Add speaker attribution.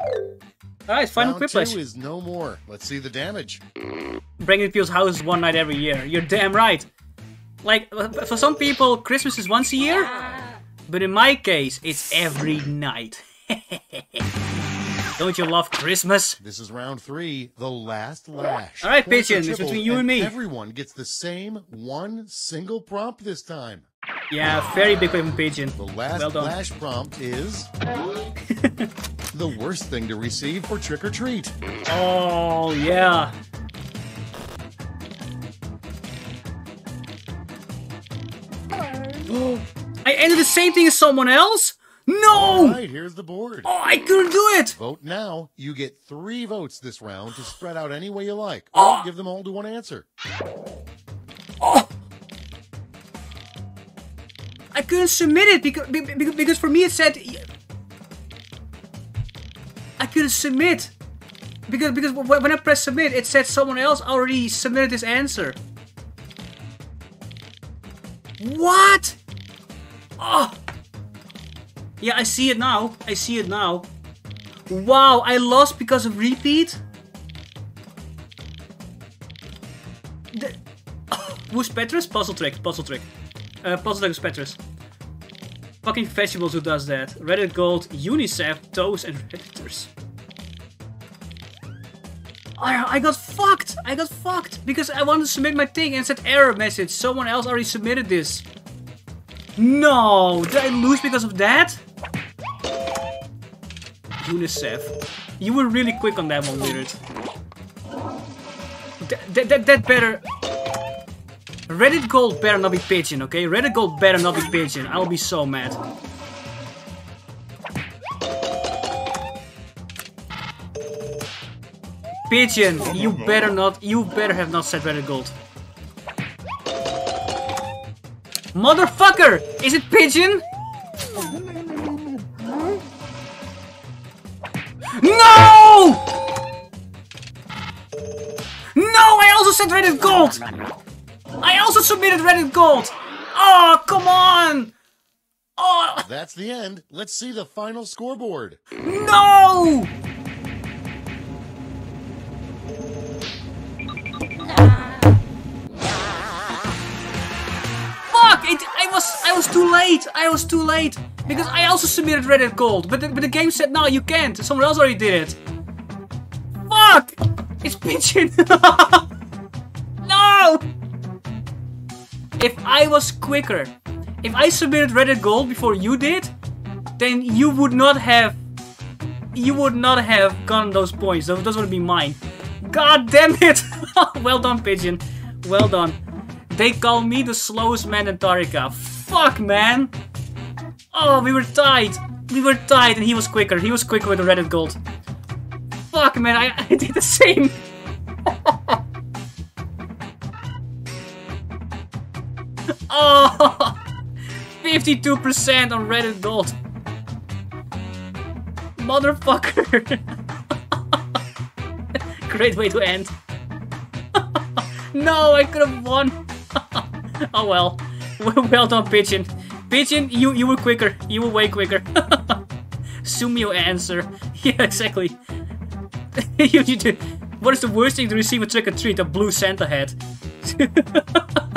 Speaker 1: Alright, final
Speaker 2: Round
Speaker 1: Quiplash.
Speaker 2: 2 is no more. Let's see the damage.
Speaker 1: Breaking the people's houses one night every year. You're damn right. Like, for some people, Christmas is once a year. But in my case, it's every night. Don't you love Christmas?
Speaker 2: This is round 3, the last lash.
Speaker 1: Alright,
Speaker 2: Points are
Speaker 1: Pigeon, it's
Speaker 2: tripled,
Speaker 1: between you and me.
Speaker 2: Everyone gets the same one single prompt this time.
Speaker 1: Yeah, very big win from Pigeon.
Speaker 2: The last
Speaker 1: Well done.
Speaker 2: lash prompt is the worst thing to receive for trick or treat.
Speaker 1: Oh, yeah. I ended the same thing as someone else? No!
Speaker 2: Alright, here's the board.
Speaker 1: Oh, I couldn't do it!
Speaker 2: Vote now. You get 3 votes this round to spread out any way you like. Or give them all to one answer.
Speaker 1: Oh! I couldn't submit it because for me it said I couldn't submit because when I pressed submit it said someone else already submitted this answer. What? Oh! Yeah, I see it now. I see it now. Wow, I lost because of repeat? Who's Petrus? Puzzle trick, puzzle trick. Puzzle trick is Petrus. Fucking vegetables who does that. Reddit Gold, UNICEF, Toes, and Redditors. I got fucked! I got fucked! Because I wanted to submit my thing and it said error message. Someone else already submitted this. No! Did I lose because of that? UNICEF. You were really quick on that one, Weird. That better... Reddit Gold better not be Pigeon, okay? Reddit Gold better not be Pigeon. I'll be so mad. Pigeon, you better have not said Reddit Gold. Motherfucker! Is it Pigeon? No! No, I also said Reddit Gold! I also submitted Reddit Gold! Oh, come on! Oh!
Speaker 2: That's the end. Let's see the final scoreboard.
Speaker 1: No! Fuck! I was too late! I was too late! Because I also submitted Reddit Gold, but the game said no, you can't. Someone else already did it. Fuck! It's Pigeon! No! If I was quicker, if I submitted Reddit Gold before you did, then you would not have gotten those points. Those would be mine. God damn it! Well done, Pigeon. Well done. They call me the slowest man in Tarika. Fuck, man. Oh, we were tied. We were tied and he was quicker. He was quicker with the Reddit Gold. Fuck, man. I did the same. Oh, 52% on Reddit Gold. Motherfucker. Great way to end. No, I could have won. Oh well. Well done, Pigeon. Pigeon, you were quicker. You were way quicker. Sumio answer. Yeah, exactly. You do. What is the worst thing to receive a trick or treat? A blue Santa hat.